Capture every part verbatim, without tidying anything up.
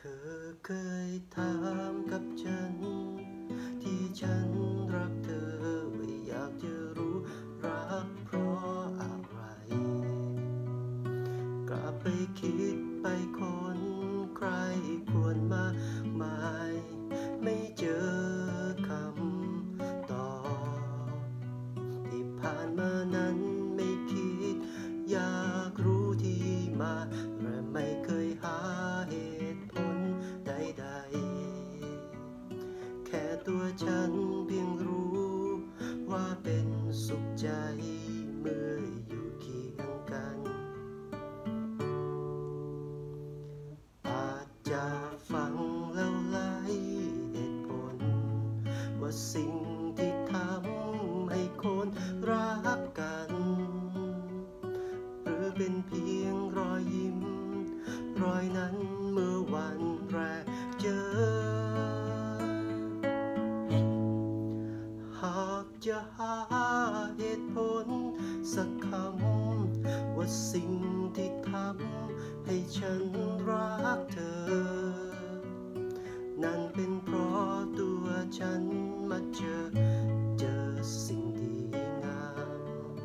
ธอเคยถามกับฉันที่ฉันรักเธอว่าอยากจะรู้รักเพราะอะไรกลับไปคิดไปคนใครควรมากมายไม่เจอคำตอบที่ผ่านมานั้นไม่คิดอยากรู้ที่มาและไม่เคยหาเหตุผลใดๆแค่ตัวฉันเพียงรู้ว่าเป็นสุขใจเมื่ออยู่เคียงกันอาจจะฟังแล้วหลายเหตุผลว่าสิ่งที่ทำให้คนรักกันหรือเป็นเพียงรอยยิ้มรอยนั้นเมื่อวันแรกเจอหากจะหาเหตุผลสักคำว่าสิ่งที่ทำให้ฉันรักเธอนั่นเป็นเพราะตัวฉันมาเจอเจอสิ่งดีงาม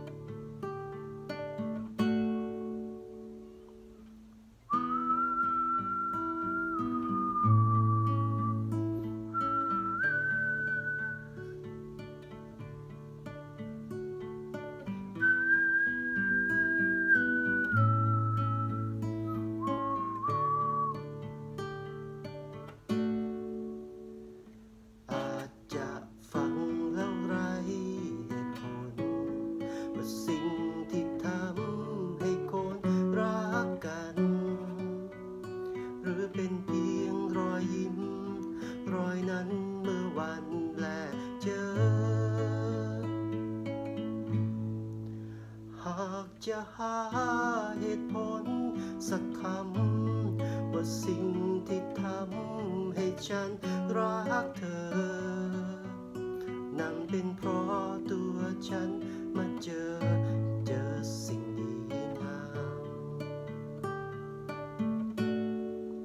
สิ่งที่ทำให้คนรักกันหรือเป็นเพียงรอยยิ้มรอยนั้นเมื่อวันแรกเจอหากจะหาเหตุผลสักคำว่าสิ่งที่ทำให้ฉันรักเธอนั่นเป็นเพราะตัวฉันมาเจอเจอสิ่งดีงาม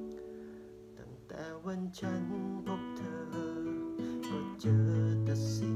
ตั้งแต่วันฉันพบเธอก็เจอแต่สิ่ง